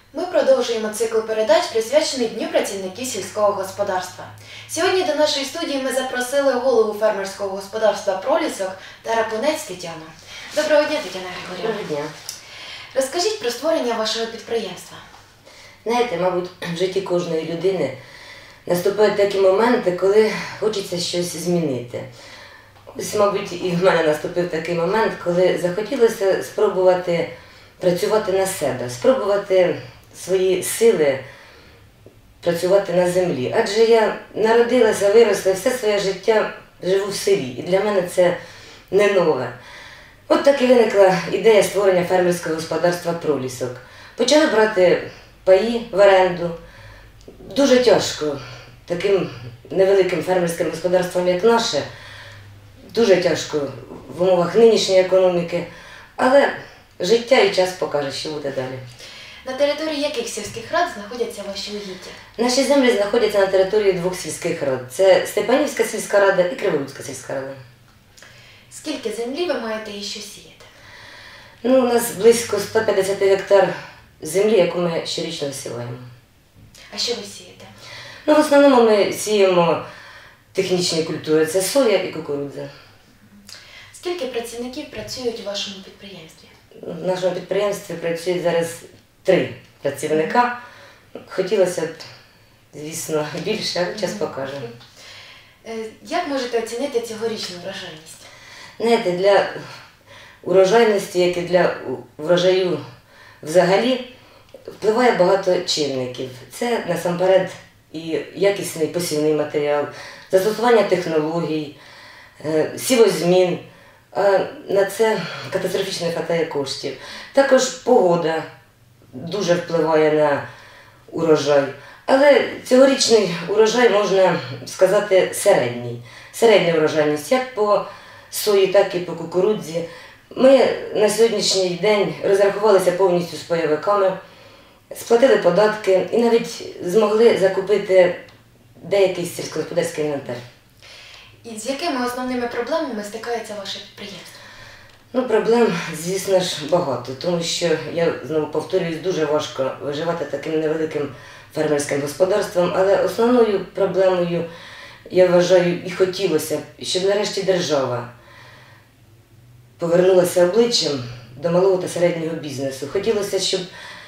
Ми продовжуємо цикл передач, присвячений Дню працівників сільського господарства. Сьогодні до нашої студії ми запросили голову фермерського господарства «Пролісок» Тарапунець Тетяну. Доброго дня, Тетяна Григорівна. Доброго дня. Розкажіть про створення вашого підприємства. Знаєте, мабуть, в житті кожної людини наступають такі моменти, коли хочеться щось змінити. Ось, мабуть, і в мене наступив такий момент, коли захотілося спробувати працювати на себе, спробувати свої сили працювати на землі. Адже я народилася, виросла, все своє життя живу в селі, і для мене це не нове. От так і виникла ідея створення фермерського господарства «Пролісок». Почали брати паї в оренду. Дуже тяжко таким невеликим фермерським господарством, як наше, дуже тяжко в умовах нинішньої економіки, але життя і час покаже, що буде далі. На території яких сільських рад знаходяться ваші угіддя? Наші землі знаходяться на території двох сільських рад. Це Степанівська сільська рада і Криворуцька сільська рада. Скільки землі ви маєте і що сієте? У нас близько 150 гектар землі, яку ми щорічно висіваємо. А що ви сієте? В основному ми сіємо технічні культури – це соя і кукурудза. Скільки працівників працюють у вашому підприємстві? В нашому підприємстві працює зараз 3 працівника. Хотілося б, звісно, більше, але час покаже. Як можете оцінити цьогорічну врожайність? Знаєте, для урожайності, як і для врожаю взагалі, впливає багато чинників. Це насамперед і якісний посівний матеріал, застосування технологій, сівозмін, а на це катастрофічно не вистачає коштів. Також погода дуже впливає на урожай. Але цьогорічний урожай, можна сказати, середній. Середня урожайність як по сої, так і по кукурудзі. Ми на сьогоднішній день розрахувалися повністю з пайовиками, сплатили податки і навіть змогли закупити деякий сільськогосподарський інвентар. І з якими основними проблемами стикається ваше підприємство? Проблем, звісно ж, багато, тому що, я знову повторююсь, дуже важко виживати таким невеликим фермерським господарством, але основною проблемою, я вважаю, і хотілося б, щоб нарешті держава повернулася обличчям до малого та середнього бізнесу. Хотілося, щоб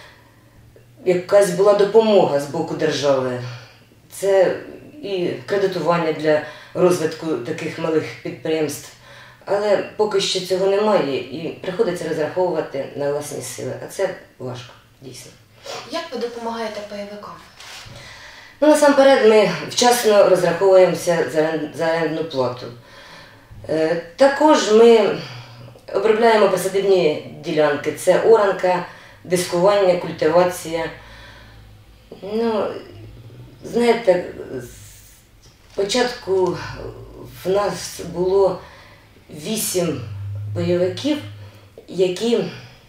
якась була допомога з боку держави. Це і кредитування для розвитку таких малих підприємств. Але поки що цього немає і приходиться розраховувати на власні сили. А це важко, дійсно. Як ви допомагаєте пайовикам? Насамперед ми вчасно розраховуємося за орендну плату. Також ми обробляємо присадибні ділянки. Це оранка, дискування, культивація. Знаєте, спочатку в нас було 8 бойовиків, які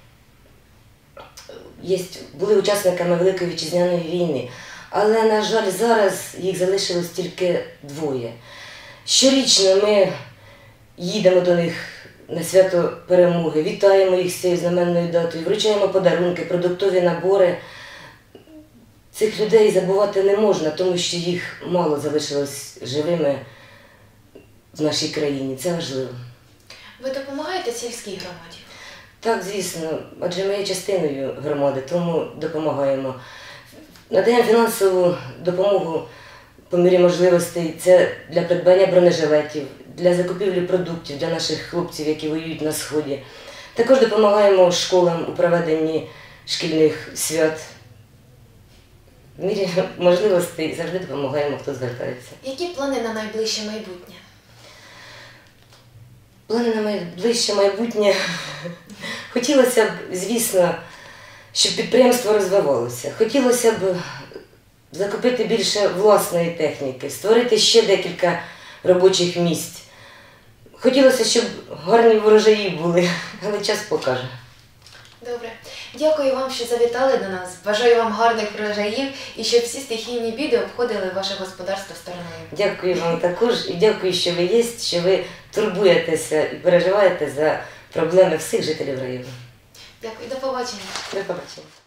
були учасниками Великої Вітчизняної війни. Але, на жаль, зараз їх залишилось тільки 2. Щорічно ми їдемо до них на свято Перемоги, вітаємо їх з цією знаменною датою, вручаємо подарунки, продуктові набори. Цих людей забувати не можна, тому що їх мало залишилось живими в нашій країні. Це важливо. Ви допомагаєте сільській громаді? Так, звісно, адже ми є частиною громади, тому допомагаємо. Надаємо фінансову допомогу по мірі можливостей. Це для придбання бронежилетів, для закупівлі продуктів для наших хлопців, які воюють на Сході. Також допомагаємо школам у проведенні шкільних свят. В мірі можливостей завжди допомагаємо, хто звертається. Які плани на найближче майбутнє? Плани на найближче майбутнє? Хотілося б, звісно, щоб підприємство розвивалося. Хотілося б закупити більше власної техніки, створити ще декілька робочих місць. Хотілося, щоб гарні врожаї були, але час покаже. Добре. Дякую вам, що завітали до нас. Бажаю вам гарних врожаїв і щоб всі стихійні біди обходили ваше господарство стороною. Дякую вам також і дякую, що ви є, що ви турбуєтеся і переживаєте за проблеми всіх жителів району. Дякую, до побачення. До побачення.